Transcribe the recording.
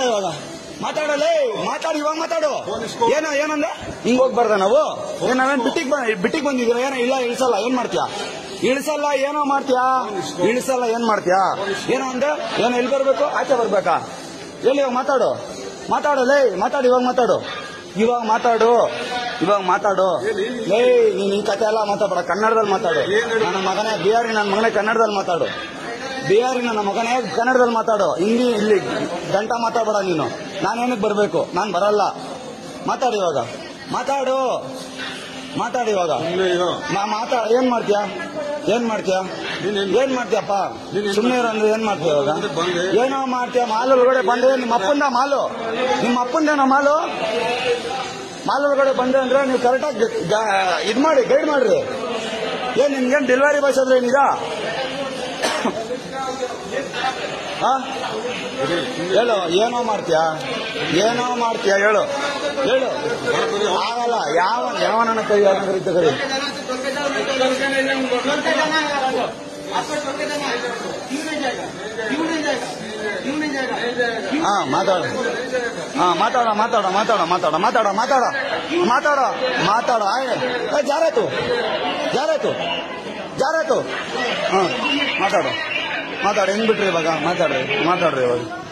ಇವಾಗ ಮಾತಾಡಲೇ ಮಾತಾಡಿ ಇವಾಗ ಮಾತಾಡು ಏನಂದ್ರೆ ಹಿಂಗ್ ಹೋಗ್ಬಾರ್ದ ನಾವು ನಾವೇನ್ ಬಿಟ್ಟಿಗೆ ಬಂದಿದ್ದೀರಾ ಏನೋ ಇಲ್ಲ ಇಳಿಸಲ್ಲ ಏನ್ ಮಾಡ್ತೀಯಾ ಇಳಿಸಲ್ಲ ಏನೋ ಮಾಡ್ತೀಯಾ ಇಳಿಸಲ್ಲ ಏನ್ ಮಾಡ್ತೀಯಾ ಏನೋ ಅಂದ್ರೆ ಏನೋ ಎಲ್ಲಿ ಬರ್ಬೇಕು ಆಚೆ ಬರ್ಬೇಕಾ ಎಲ್ಲಿ ಇವಾಗ ಮಾತಾಡಲೇ ಮಾತಾಡು ಇವಾಗ ಮಾತಾಡು ಲೇ ನೀನ್ ಈ ಕತೆ ಎಲ್ಲ ಮಾತಾಡ ಕನ್ನಡದಲ್ಲಿ ಮಾತಾಡು ನನ್ನ ಮಗನೇ ಬಿಹಾರಿ ನನ್ನ ಮಗನೇ ಕನ್ನಡದಲ್ಲಿ ಮಾತಾಡು ಬಿಹಾರಿ ನನ್ನ ಮಗನೇ ಕನ್ನಡದಲ್ಲಿ ಮಾತಾಡು ಹಿಂದಿ ಇಲ್ಲಿ ಗಂಟ ಮಾತಾಡಬೇಡ ನೀನು ನಾನೇನಕ್ಕೆ ಬರ್ಬೇಕು ನಾನು ಬರಲ್ಲ ಮಾತಾಡು ಇವಾಗ ಏನ್ ಮಾಡ್ತೀಯಪ್ಪ ಸುಮ್ಮನೆ ಅಂದ್ರೆ ಏನ್ ಮಾಡ್ತೀಯ ಇವಾಗ ಏನೋ ಮಾಡ್ತೀಯ ಮಾಲ್ ಒಳಗಡೆ ಬಂದ್ರೆ ನಿಮ್ಮ ಅಪ್ಪಂದೇನೋ ಮಾಲ್ ಒಳಗಡೆ ಬಂದೆ ಅಂದ್ರೆ ನೀವು ಕರೆಕ್ಟಾಗಿ ಇದ್ ಮಾಡಿ ಗೈಡ್ ಮಾಡ್ರಿ ಏನ್ ನಿಮ್ಗೇನ್ ಡೆಲಿವರಿ ಬಾಯ್ಸ್ ಆದ್ರೆ ಏನಿದಾ ಹೇಳು ಏನೋ ಮಾಡ್ತೀಯಾ ಹೇಳು ಆಗಲ್ಲ ಯಾವನ ಕೈ ಯಾರಂತ ಕರಿ ಮಾತಾಡ ಜಾರಾಯ್ತು ಮಾತಾಡು ಹೆಂಗ್ ಬಿಟ್ರಿ ಇವಾಗ ಮಾತಾಡ್ರಿ ಇವಾಗ